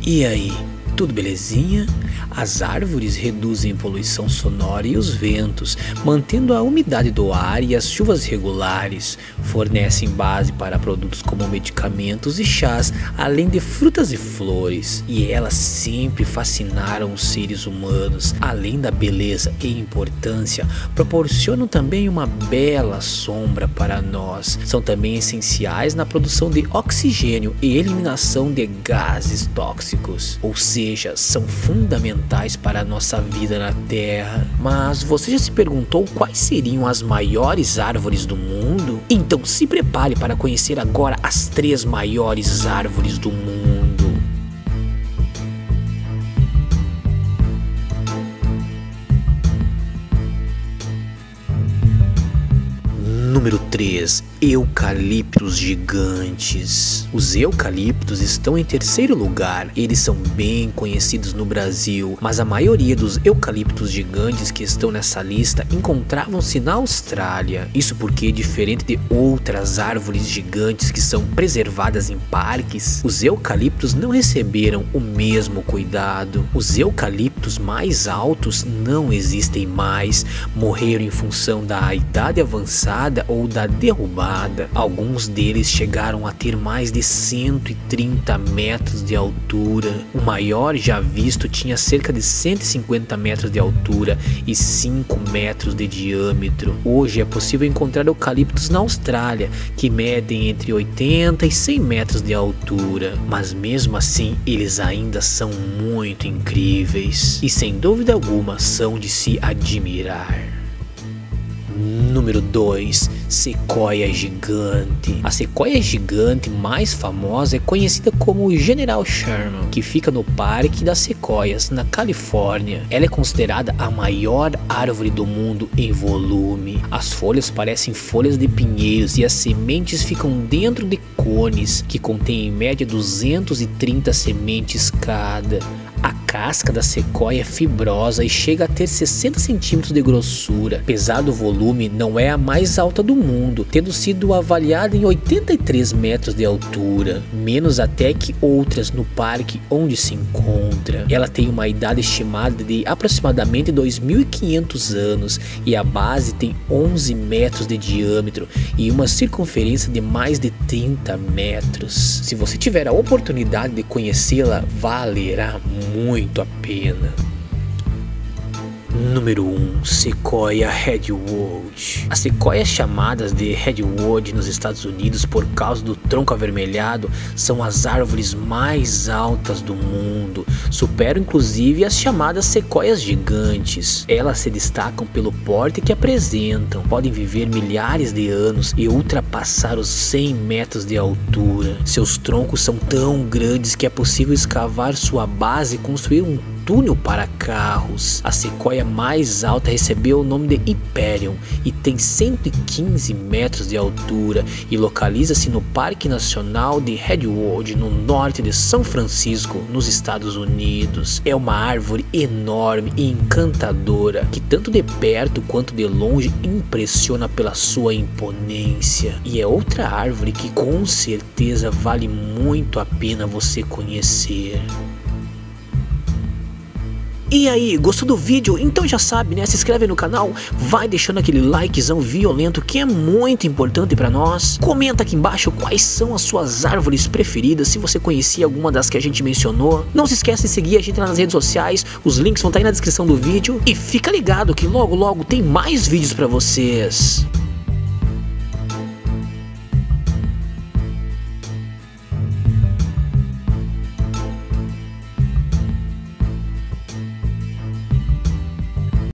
E aí, tudo belezinha? As árvores reduzem a poluição sonora e os ventos, mantendo a umidade do ar e as chuvas regulares. Fornecem base para produtos como medicamentos e chás, além de frutas e flores. E elas sempre fascinaram os seres humanos. Além da beleza e importância, proporcionam também uma bela sombra para nós. São também essenciais na produção de oxigênio e eliminação de gases tóxicos. Ou seja, são fundamentais para a nossa vida na Terra. Mas você já se perguntou quais seriam as maiores árvores do mundo? Então se prepare para conhecer agora as 3 maiores árvores do mundo. Número 3. Eucaliptos gigantes. Os eucaliptos estão em terceiro lugar. Eles são bem conhecidos no Brasil, mas a maioria dos eucaliptos gigantes que estão nessa lista encontravam-se na Austrália. Isso porque, diferente de outras árvores gigantes que são preservadas em parques, os eucaliptos não receberam o mesmo cuidado. Os eucaliptos mais altos não existem mais, morreram em função da idade avançada ou da derrubada. Alguns deles chegaram a ter mais de 130 metros de altura. O maior já visto tinha cerca de 150 metros de altura e 5 metros de diâmetro. Hoje é possível encontrar eucaliptos na Austrália que medem entre 80 e 100 metros de altura, mas mesmo assim eles ainda são muito incríveis e sem dúvida alguma são de se admirar. Número 2. Sequoia gigante. A sequoia gigante mais famosa é conhecida como General Sherman, que fica no Parque das Sequoias, na Califórnia. Ela é considerada a maior árvore do mundo em volume. As folhas parecem folhas de pinheiros e as sementes ficam dentro de cones, que contêm em média 230 sementes cada. A casca da sequoia é fibrosa e chega a ter 60 centímetros de grossura. Apesar do volume, não é a mais alta do mundo, tendo sido avaliada em 83 metros de altura, menos até que outras no parque onde se encontra. Ela tem uma idade estimada de aproximadamente 2.500 anos e a base tem 11 metros de diâmetro e uma circunferência de mais de 30 metros. Se você tiver a oportunidade de conhecê-la, valerá muito a pena. Número 1. Sequoia Redwood. As sequoias chamadas de Redwood nos Estados Unidos por causa do tronco avermelhado são as árvores mais altas do mundo. Superam inclusive as chamadas sequoias gigantes. Elas se destacam pelo porte que apresentam. Podem viver milhares de anos e ultrapassar os 100 metros de altura. Seus troncos são tão grandes que é possível escavar sua base e construir um túnel para carros. A sequoia mais alta recebeu o nome de Hyperion e tem 115 metros de altura e localiza-se no Parque Nacional de Redwood, no norte de São Francisco, nos Estados Unidos. É uma árvore enorme e encantadora que tanto de perto quanto de longe impressiona pela sua imponência. E é outra árvore que com certeza vale muito a pena você conhecer. E aí, gostou do vídeo? Então já sabe, né? Se inscreve no canal, vai deixando aquele likezão violento que é muito importante pra nós. Comenta aqui embaixo quais são as suas árvores preferidas, se você conhecia alguma das que a gente mencionou. Não se esqueça de seguir a gente lá nas redes sociais, os links vão estar aí na descrição do vídeo. E fica ligado que logo logo tem mais vídeos pra vocês.